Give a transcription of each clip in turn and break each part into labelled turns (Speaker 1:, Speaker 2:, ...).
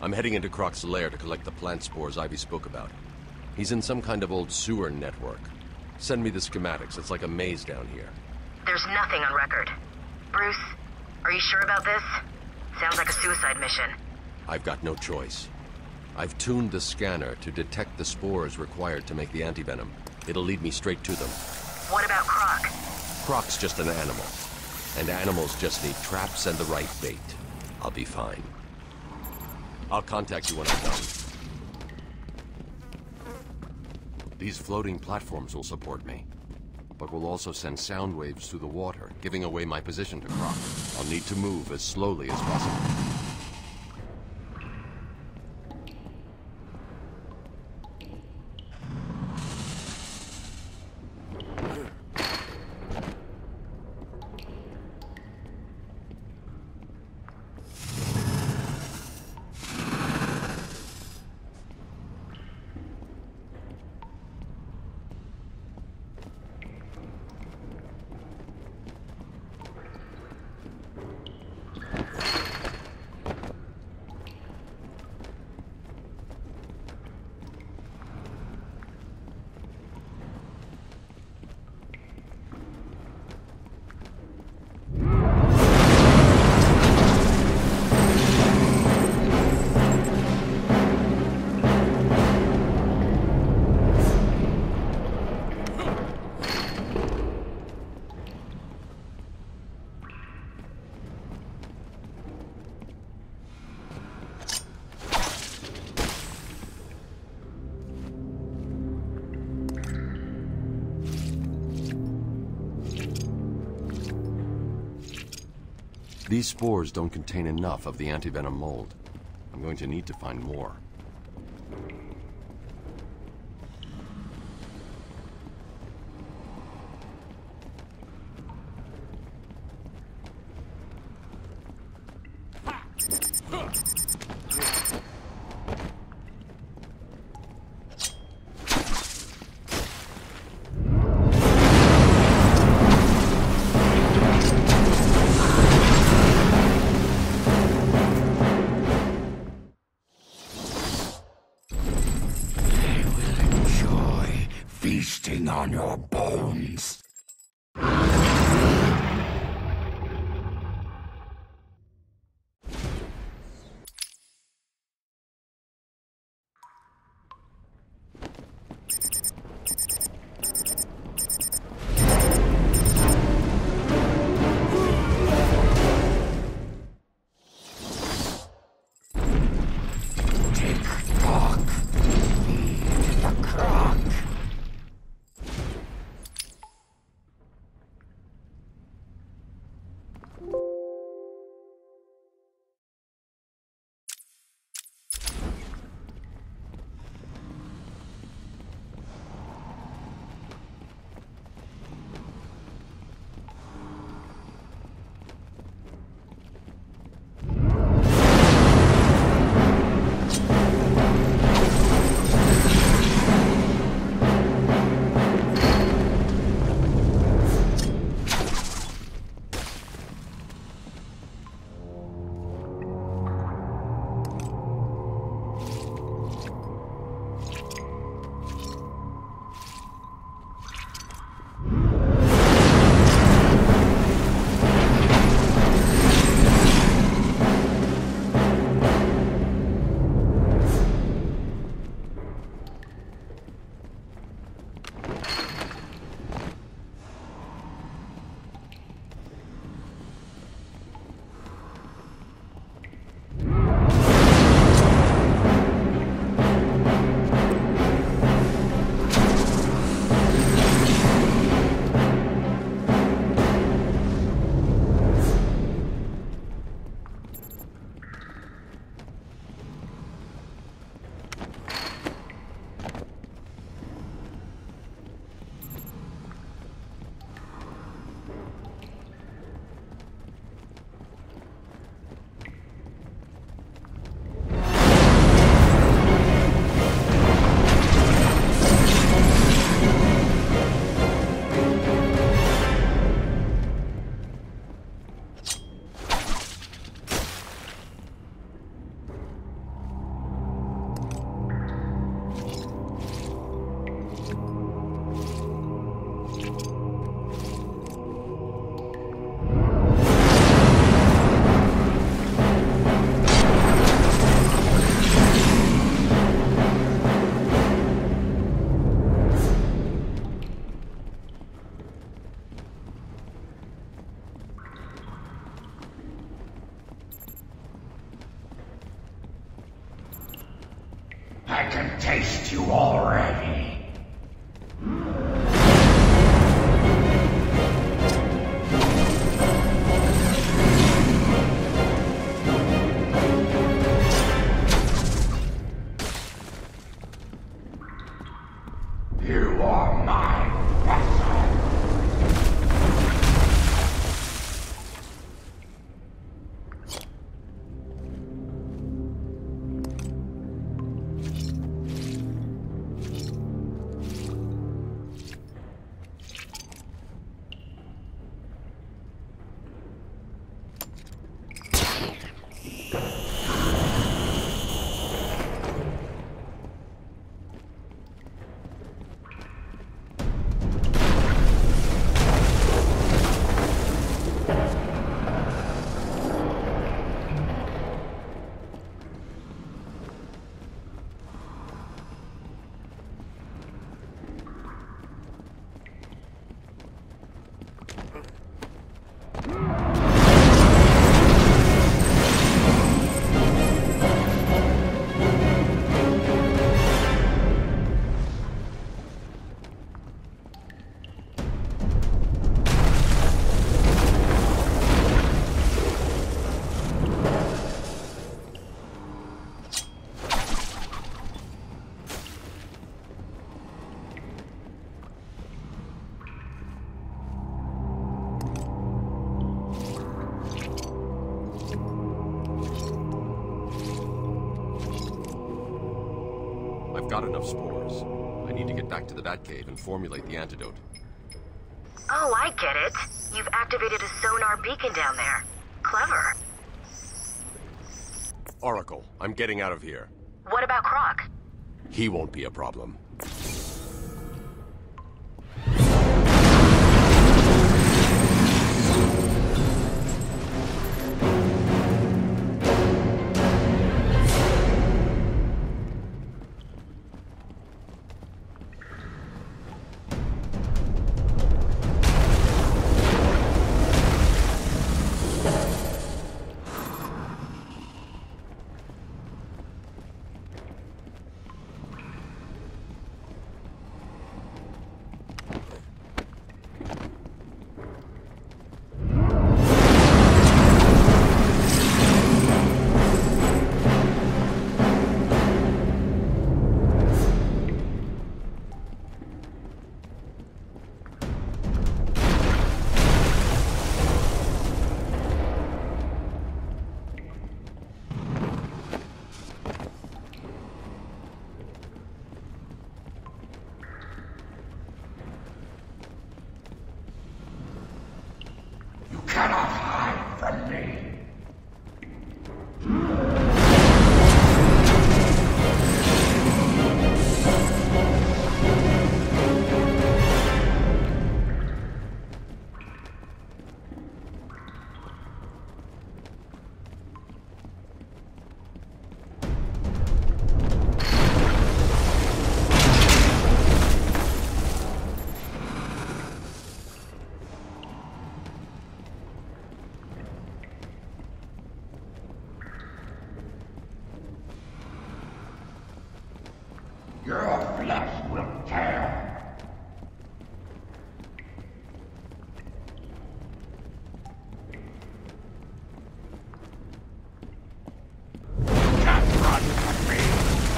Speaker 1: I'm heading into Croc's lair to collect the plant spores Ivy spoke about. He's in some kind of old sewer network. Send me the schematics. It's like a maze down here.
Speaker 2: There's nothing on record. Bruce, are you sure about this? Sounds like a suicide mission.
Speaker 1: I've got no choice. I've tuned the scanner to detect the spores required to make the antivenom. It'll lead me straight to them.
Speaker 2: What about Croc?
Speaker 1: Croc's just an animal. And animals just need traps and the right bait. I'll be fine. I'll contact you when I'm done. These floating platforms will support me, but will also send sound waves through the water, giving away my position to Croc. I'll need to move as slowly as possible. These spores don't contain enough of the antivenom mold. I'm going to need to find more.
Speaker 3: Feasting on your bones. I can taste you already. You are my vessel.
Speaker 1: I've got enough spores. I need to get back to the Batcave and formulate the antidote.
Speaker 2: Oh, I get it. You've activated a sonar beacon down there. Clever.
Speaker 1: Oracle, I'm getting out of here.
Speaker 2: What about Croc?
Speaker 1: He won't be a problem.
Speaker 3: Cannot hide from me. Your flesh will tear. Can't run from me.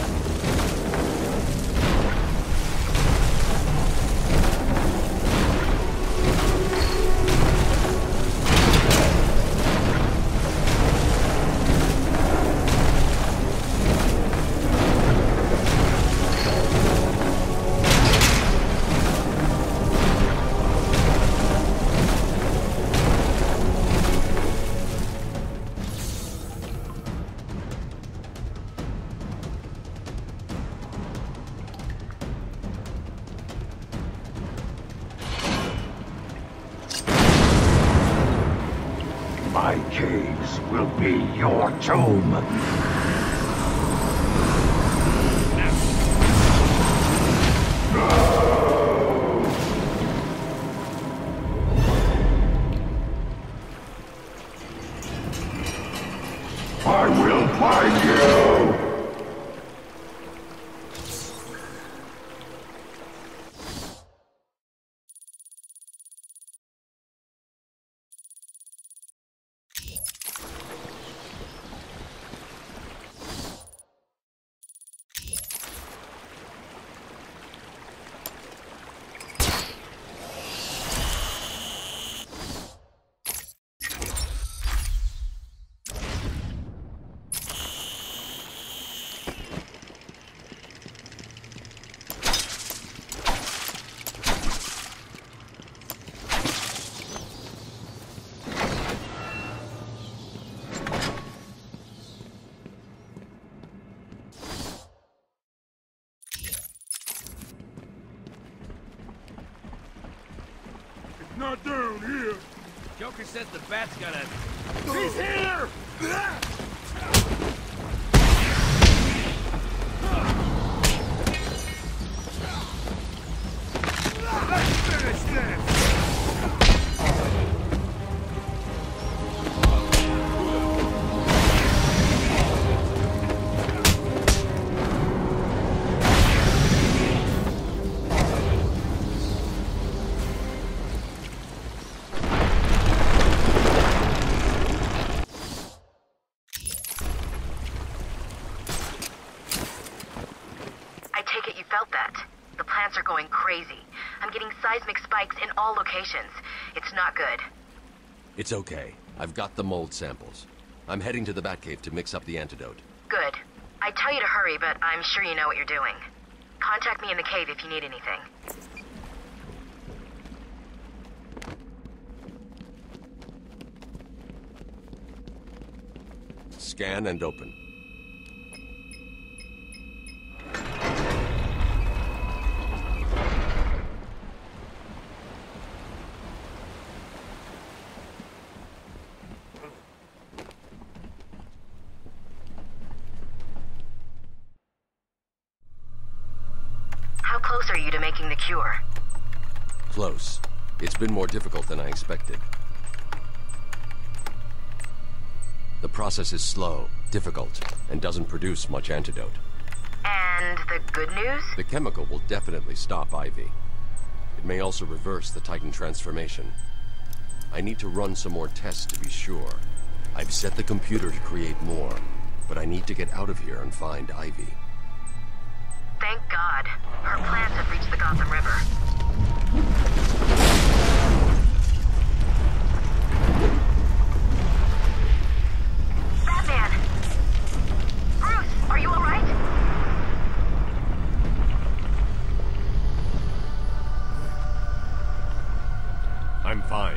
Speaker 3: My caves will be your tomb. I will find you!
Speaker 4: not down here.
Speaker 5: Joker says the bat's got a...
Speaker 4: He's here! Let's finish this!
Speaker 2: Seismic spikes in all locations. It's not good.
Speaker 1: It's okay. I've got the mold samples. I'm heading to the Batcave to mix up the antidote.
Speaker 2: Good. I tell you to hurry, but I'm sure you know what you're doing. Contact me in the cave if you need anything.
Speaker 1: Scan and open.
Speaker 2: How close are you to making the cure?
Speaker 1: Close. It's been more difficult than I expected. The process is slow, difficult, and doesn't produce much antidote.
Speaker 2: And the good news?
Speaker 1: The chemical will definitely stop Ivy. It may also reverse the Titan transformation. I need to run some more tests to be sure. I've set the computer to create more, but I need to get out of here and find Ivy.
Speaker 2: Thank God. Her plans have reached the Gotham River. Batman! Bruce, are you all right?
Speaker 1: I'm fine.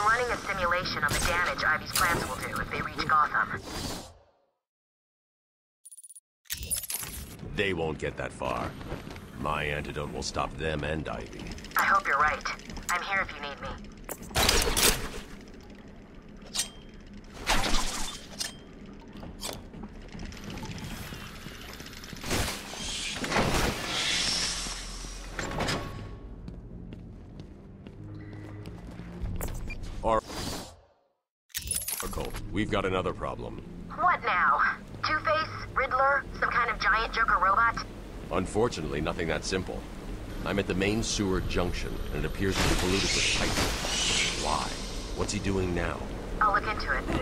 Speaker 2: running a simulation of the damage Ivy's plans will do if they reach Gotham.
Speaker 1: They won't get that far. My antidote will stop them and Ivy.
Speaker 2: I hope you're right. I'm here if you need me.
Speaker 1: Oracle, we've got another problem.
Speaker 2: What now? Two-Face? Riddler? Some kind of giant Joker robot?
Speaker 1: Unfortunately, nothing that simple. I'm at the main sewer junction, and it appears to be polluted with Titan. Why? What's he doing now?
Speaker 2: I'll look into it.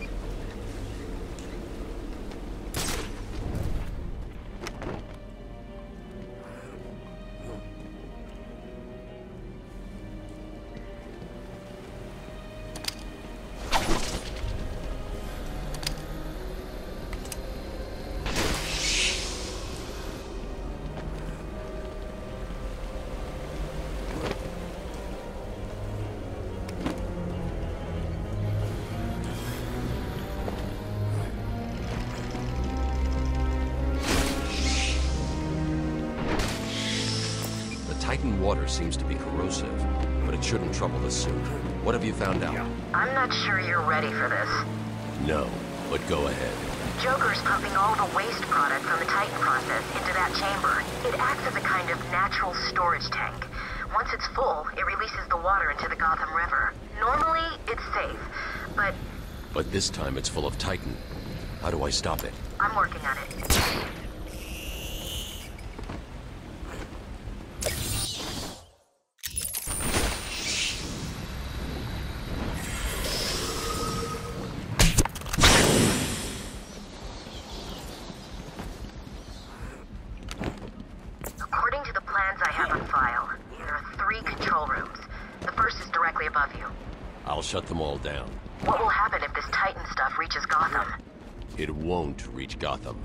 Speaker 1: Titan water seems to be corrosive, but it shouldn't trouble the suit. What have you found out?
Speaker 2: I'm not sure you're ready for this.
Speaker 1: No, but go ahead.
Speaker 2: Joker's pumping all the waste product from the Titan process into that chamber. It acts as a kind of natural storage tank. Once it's full, it releases the water into the Gotham River. Normally, it's safe, but...
Speaker 1: But this time it's full of Titan. How do I stop it?
Speaker 2: I'm working on it. According to the plans I have on file, there are 3 control rooms. The first is directly above you.
Speaker 1: I'll shut them all down.
Speaker 2: What will happen if this Titan stuff reaches Gotham?
Speaker 1: It won't reach Gotham.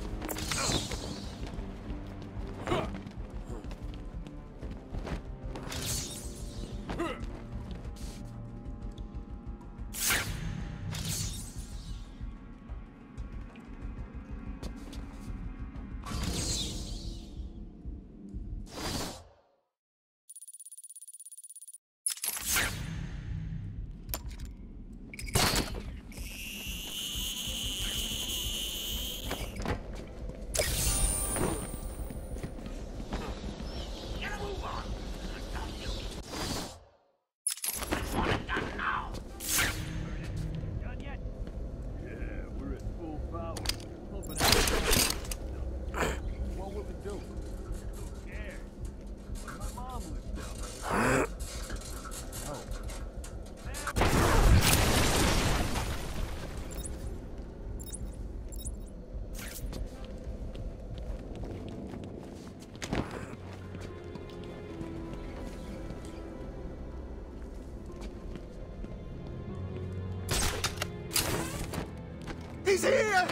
Speaker 4: He's here!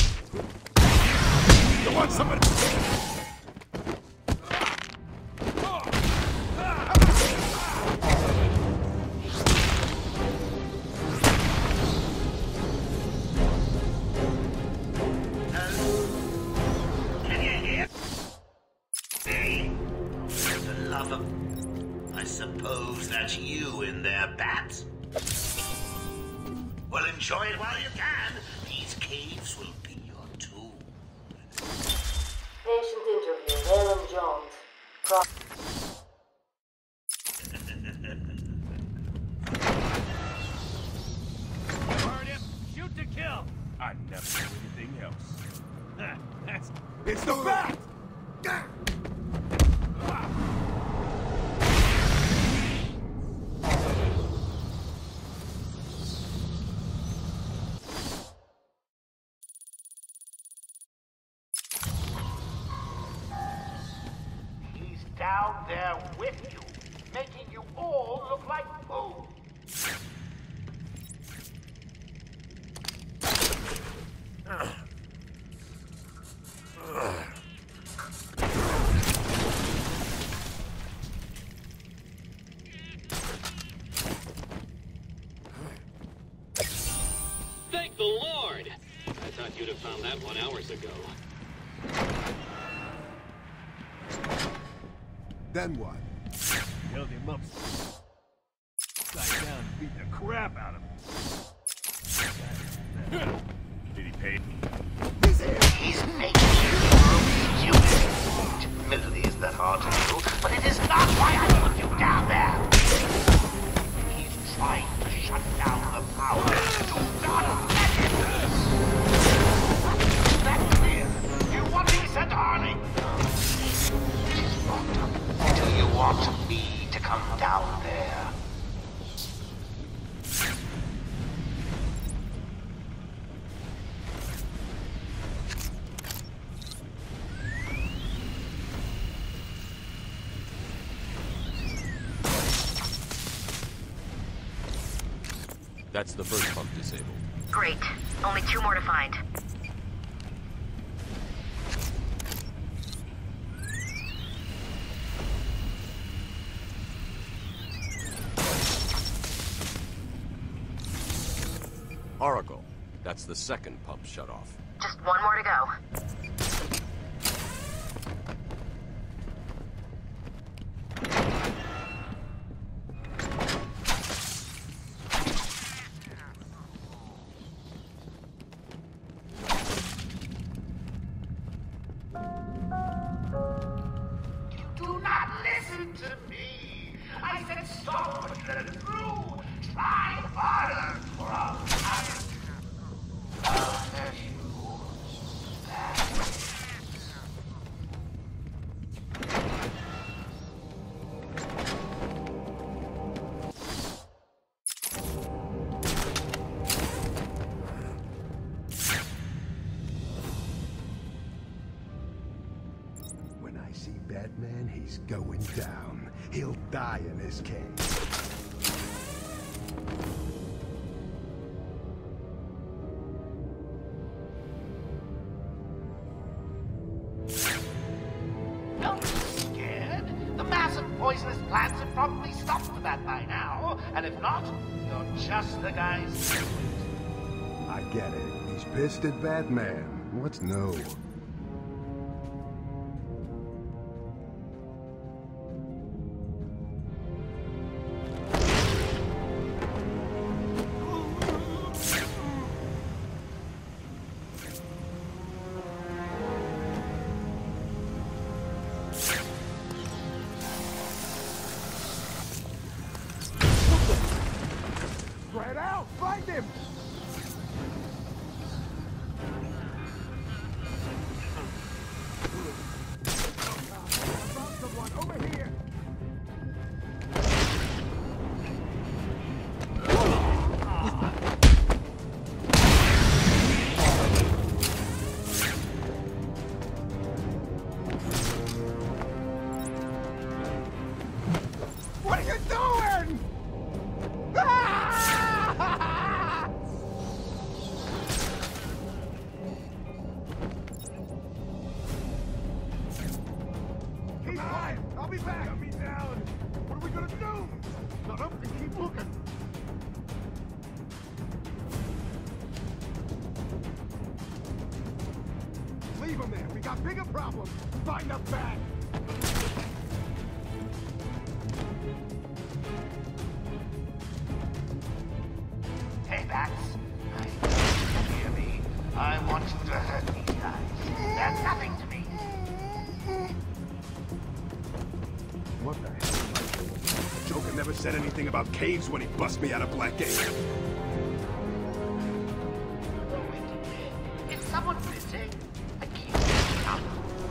Speaker 4: You want somebody?
Speaker 6: Can you hear me? For the love of... I suppose that's you in there, Bat. Well, enjoy it while you can. These caves will be your tomb.
Speaker 2: Patient interview, Alan Jones. Croc.
Speaker 5: Burn him! Shoot to kill! I never do anything else. That's...
Speaker 4: It's the bat!
Speaker 3: He's down there with you, making you all look like fools.
Speaker 7: found that one hours ago.
Speaker 4: Then what?
Speaker 5: Held him up. Side down and beat the crap out of him. Did he pay?
Speaker 3: He's making you Admittedly, isn't that hard to do? But it is not why I put you down there. He's trying to shut down the power. Do not let him. That's clear. You want decent, darling? She's locked up. Do you want me to come down there?
Speaker 1: That's the first pump disabled.
Speaker 2: Great. Only 2 more to find.
Speaker 1: Oracle. That's the second pump shut off.
Speaker 2: Just 1 more to go.
Speaker 3: Do not listen to me. I said stop and let it through. Try harder, Croc. There you.
Speaker 4: When I see Batman, he's going down. He'll die in this cage.
Speaker 3: Don't be scared. The massive poisonous plants have probably stopped that by now. And if not, you're just the guys.
Speaker 4: I get it. He's pissed at Batman. What's new? Spread out! Find him! Found someone over here! What are you doing? Ah! Keep quiet. I'll be back. Got me down. What are we gonna do? Shut up and keep looking. Leave him there. We got bigger problems. Find a bat.
Speaker 3: Hey, Bats. Hear me. I want you to hurt these guys. They're nothing to me.
Speaker 4: What the hell am I doing? Joker never said anything about caves when he bust me out of Blackgate.
Speaker 3: Is someone missing? I keep up.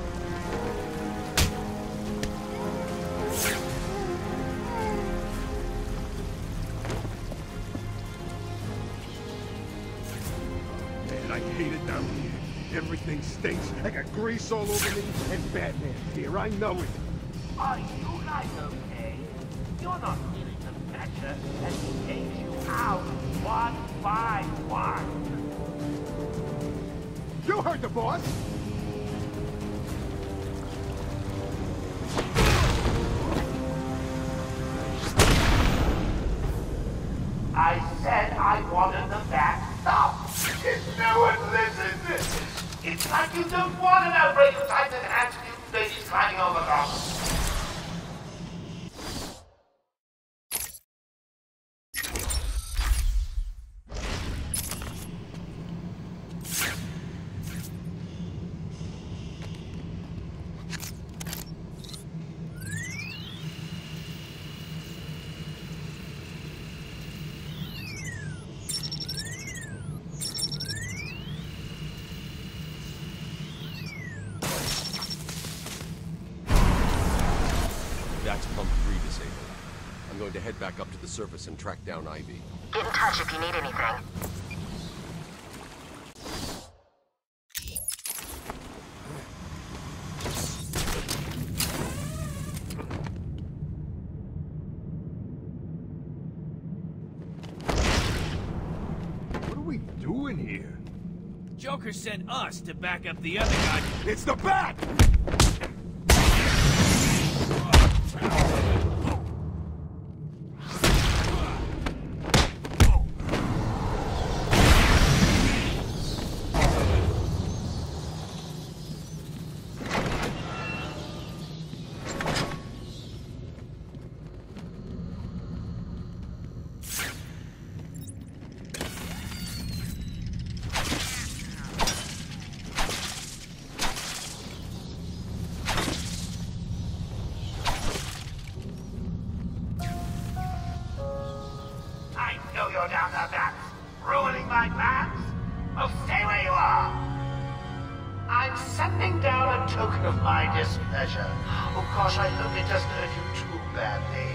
Speaker 4: Man, I hate it down here. Everything stinks. I got grease all over me, and Batman's here. I know it.
Speaker 3: Are you guys okay? You're not feeling the pressure as he takes you out 1 by 1.
Speaker 4: You heard the boss.
Speaker 3: I said I wanted the back stop. Did no one listen? It's like you don't want an outbreak of Titan and mutant babies climbing over Gotham.
Speaker 1: That's pump 3 disabled. I'm going to head back up to the surface and track down Ivy.
Speaker 2: Get in touch if you need anything.
Speaker 4: What are we doing here?
Speaker 5: Joker sent us to back up the other guy.
Speaker 4: It's the Bat!
Speaker 3: You're down there, Bats, ruining my plans? Oh, stay where you are! I'm sending down a token of my displeasure. Oh gosh, I hope it doesn't hurt you too badly.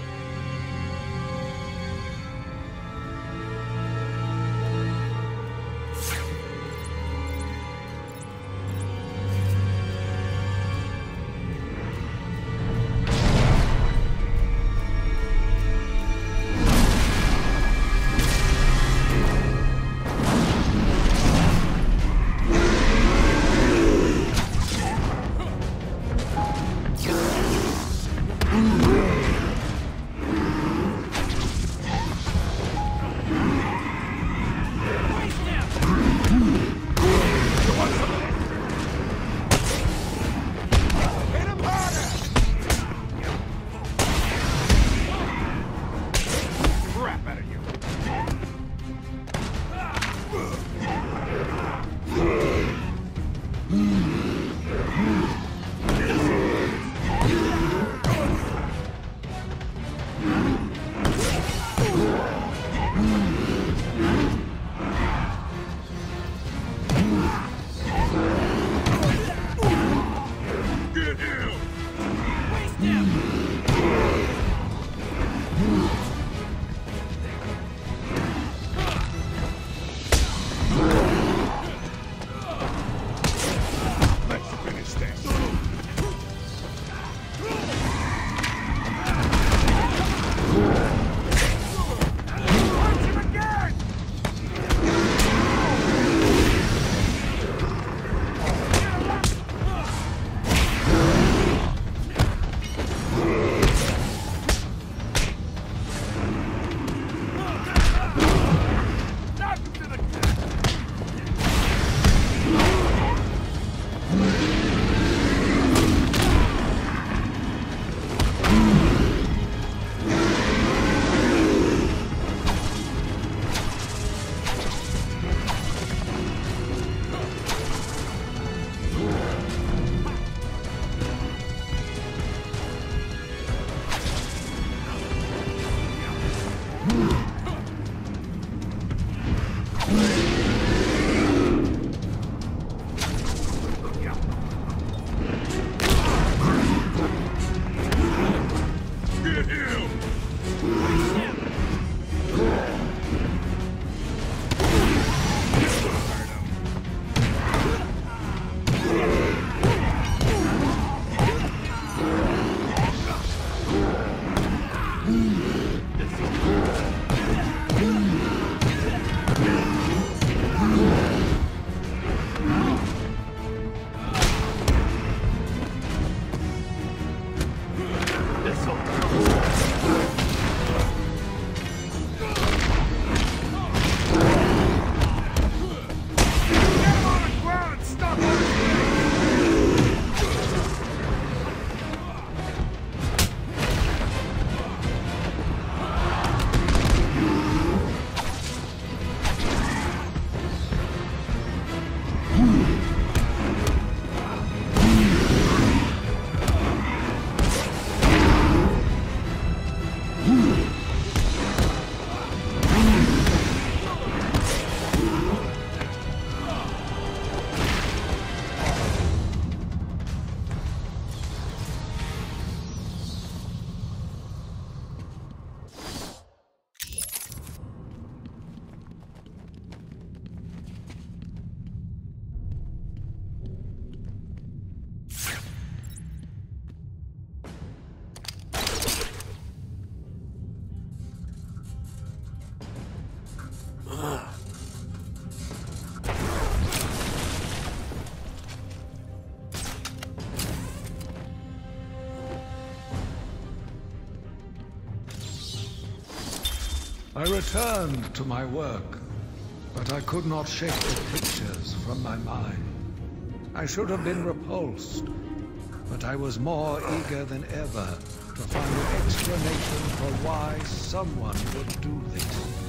Speaker 7: I returned to my work, but I could not shake the pictures from my mind. I should have been repulsed, but I was more eager than ever to find an explanation for why someone would do this.